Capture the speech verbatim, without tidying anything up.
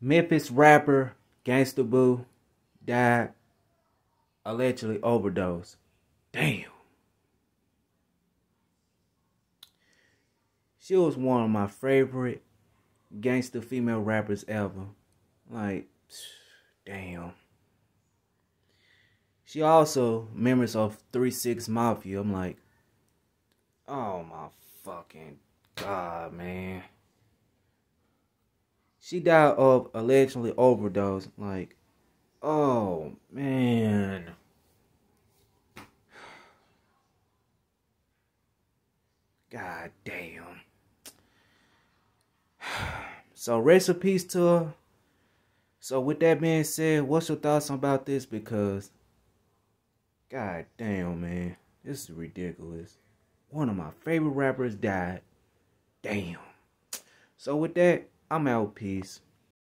Memphis rapper Gangsta Boo died, allegedly overdose. Damn. She was one of my favorite gangster female rappers ever. Like, damn. She also members of three six Mafia. I'm like, oh my fucking God, man. She died of allegedly overdose. Like, oh man. God damn. So rest in peace to her. So with that being said, what's your thoughts about this? Because God damn, man. This is ridiculous. One of my favorite rappers died. Damn. So with that, I'm out. Peace.